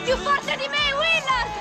più forte di me, Willard!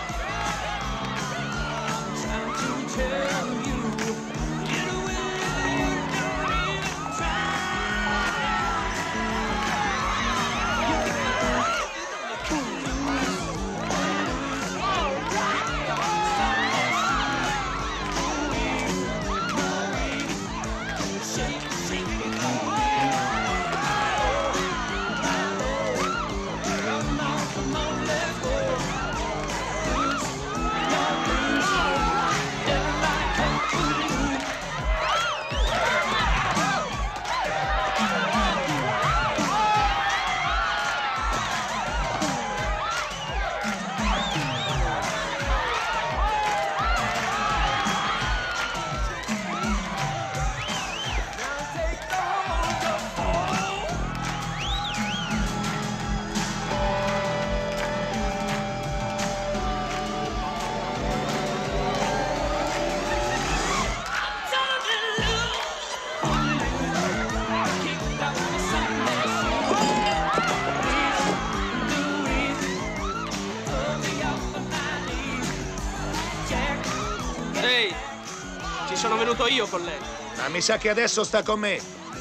Ehi, ci sono venuto io con lei. Ma mi sa che adesso sta con me.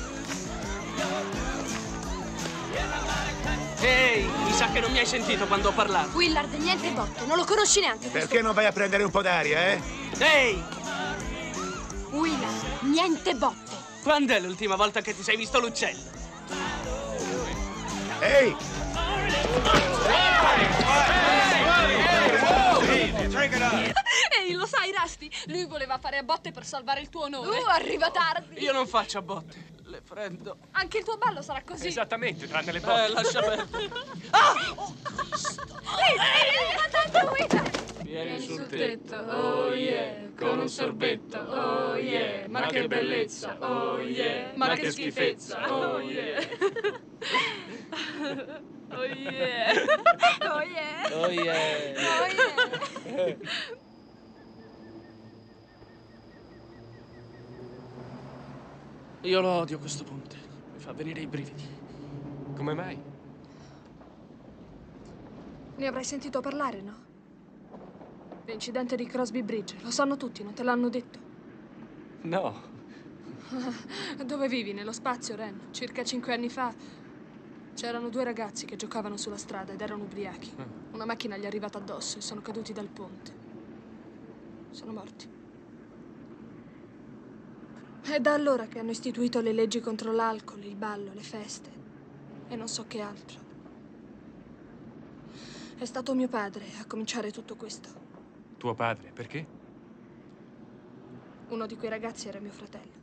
Ehi, mi sa che non mi hai sentito quando ho parlato. Willard, niente botte, non lo conosci neanche. Perché non vai a prendere un po' d'aria, eh? Ehi, Willard, niente botte. quando è l'ultima volta che ti sei visto l'uccello? Ehi! Ehi, lo sai, Rusty? Lui voleva fare a botte per salvare il tuo onore. Arriva tardi. Io non faccio a botte, le prendo. Anche il tuo ballo sarà così. Esattamente, tranne le botte. Lascia perdere. Ehi, ma tanto Willard! Vieni sul tetto, oh yeah, con un sorbetto, oh yeah, ma che bellezza, oh yeah, ma che schifezza, oh yeah. Oh yeah! Oh yeah! Oh yeah. Oh yeah! Io lo odio questo ponte, mi fa venire i brividi. Come mai? Ne avrai sentito parlare, no? L'incidente di Crosby Bridge, lo sanno tutti, non te l'hanno detto? No. Dove vivi? Nello spazio, Ren? Circa 5 anni fa c'erano 2 ragazzi che giocavano sulla strada ed erano ubriachi. Una macchina gli è arrivata addosso e sono caduti dal ponte. Sono morti. È da allora che hanno istituito le leggi contro l'alcol, il ballo, le feste e non so che altro. È stato mio padre a cominciare tutto questo. Tuo padre, perché? Uno di quei ragazzi era mio fratello.